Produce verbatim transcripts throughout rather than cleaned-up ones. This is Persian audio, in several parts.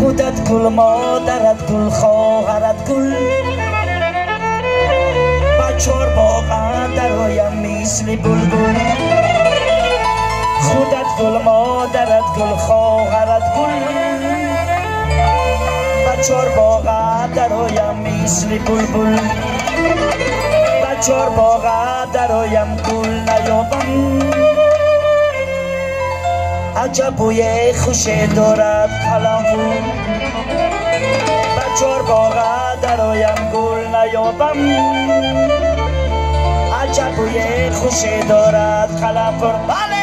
خودت گل مادرت گل خواهرت گل بچار باغ درایم مثل بلبل خودت گل مادرت گل خواهرت گل بچار باغ درایم مثل بلبل بچار باغ درایم گل نیابم عجب بوی خوش دارد قلمو بچار باغ درایم گل نیابم عجب بوی خوش دارد قلمو بله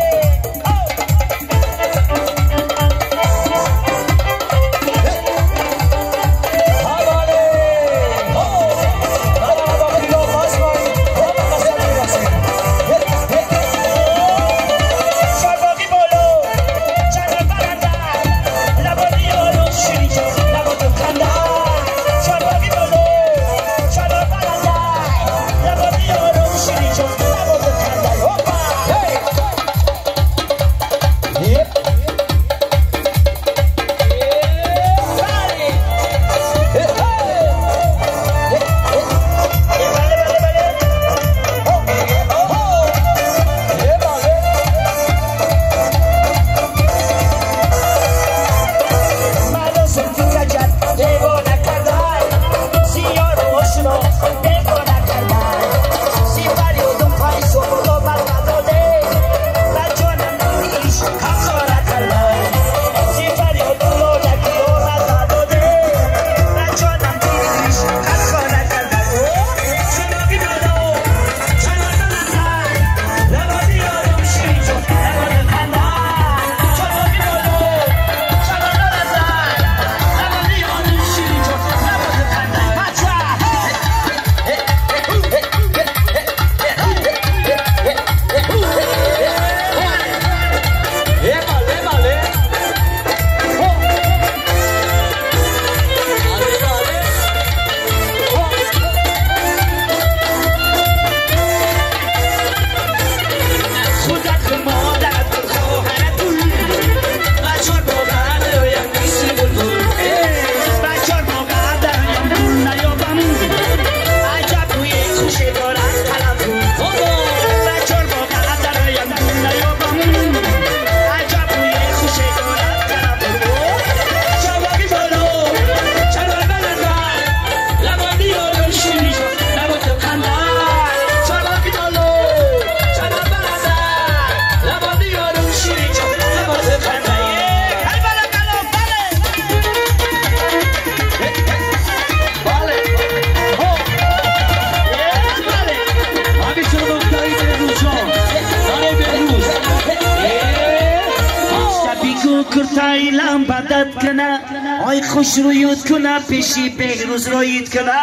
کرتایلم بدت کنه آی خوش رویت کنه پیشی بهروز رویت کنه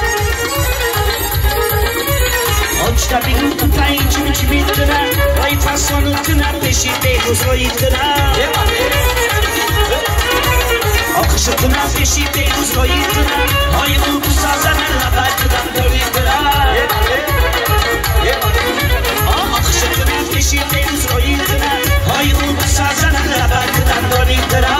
آجتا بگو کرتای چون چی بیت کنه آی فسانت کنه پیشی بهروز رویت کنه آخش کنه پیشی بهروز رویت کنه آی او بسازن لبت کدم دویت کنه آخش کنه پیشی بهروز رویت کنه آی او بسازن لبت کدم دویت کنه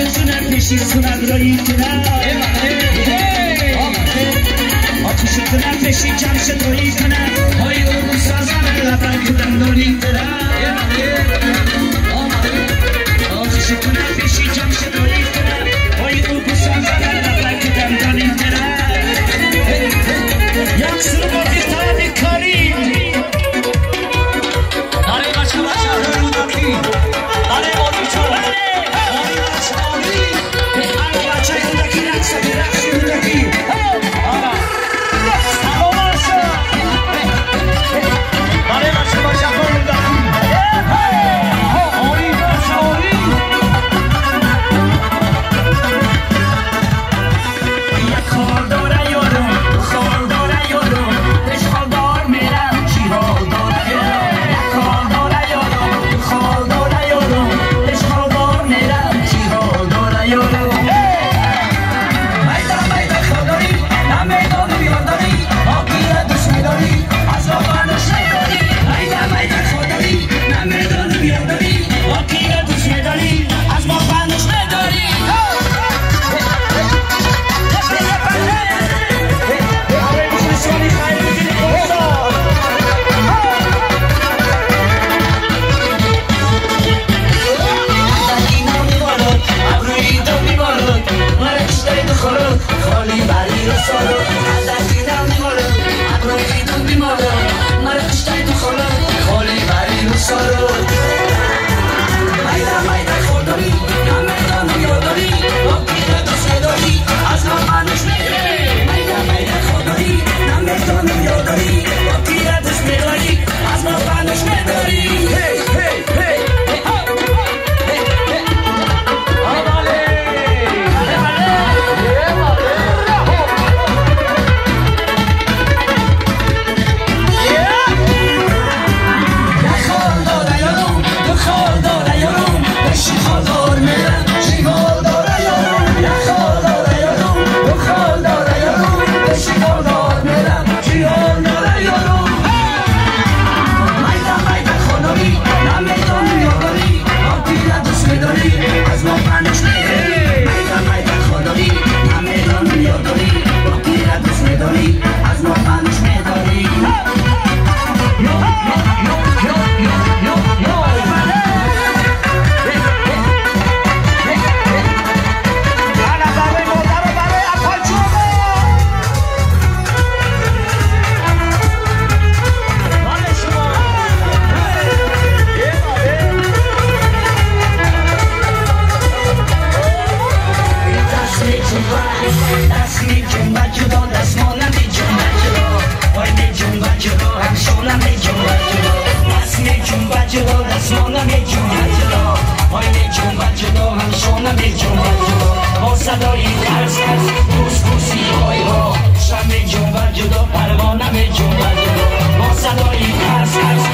جونم بشی کنم رایی کنم آتیشی کنم بشی جمشت رایی کنم های اون سازم لبن کنم داری کنم آتیشی کنم بشی جمشت رایی کنم های اون سازم لبن کنم داری کنم یک سر بازی خواهد کاریم آره بچه بچه آره بوداکی آره آره چه آره آره بچه آره آره بچه بوداکی رقصه برقصی بوداکی آره سلام آشا آره بچه بچه بوداکی آره بچه آره یک کار داره یارم خال داره یارم اشغال دار میرم چی حال داره یک کار داره یارم خال داره یارم اشغال دار میرم چی حال داره یارم میدان میدان خوداری نمیدان بیارداری آقیه دوست میداری از واقعنش نداری میدان میدان خوداری نمیدان بیارداری آقیه دوست میداری از واقعنش نداری خالی بری رو سالو عددی نمیمارم ابروی تو بیمارم مرا کشتای تو خالو خالی بری رو سالو میدن میدن خورداری نمیدن بیاداری واقعی دوست نداری از نامنش نداری میدن میدن خورداری نمیدن بیاداری واقعی دوست نداری از نامنش نداری هی هی هی صدای قرص قرص بوس بوسی های ها شم جنبت جدا پروانه جنبت جدا با صدای قرص قرص